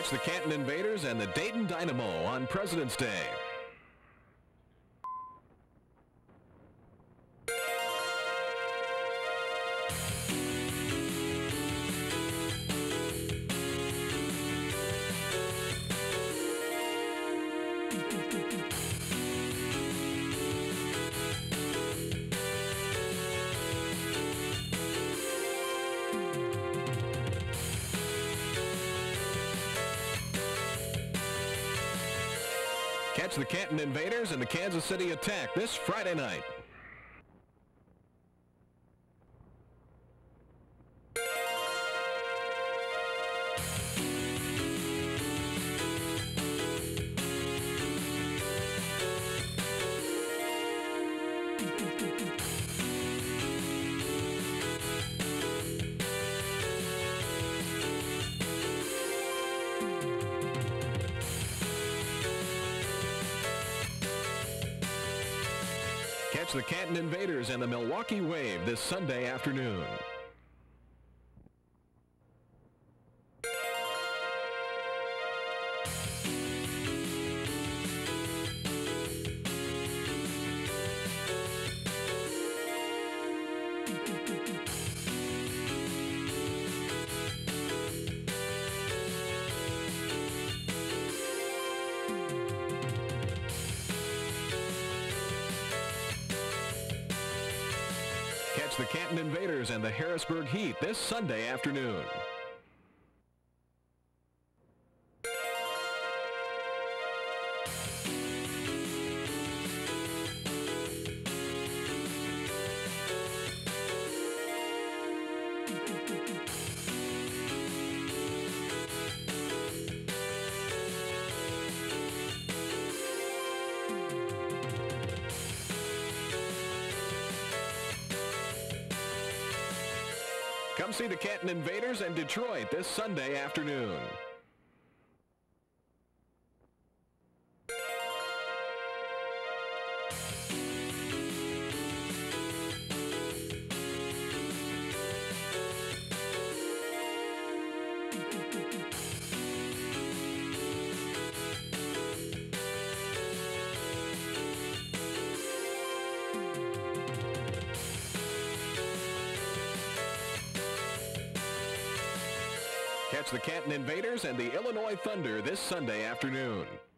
Catch the Canton Invaders and the Dayton Dynamo on President's Day. Catch the Canton Invaders and the Kansas City Attack this Friday night. Catch the Canton Invaders and the Milwaukee Wave this Sunday afternoon. Catch the Canton Invaders and the Harrisburg Heat this Sunday afternoon. Come see the Canton Invaders and Detroit this Sunday afternoon. Catch the Canton Invaders and the Illinois Thunder this Sunday afternoon.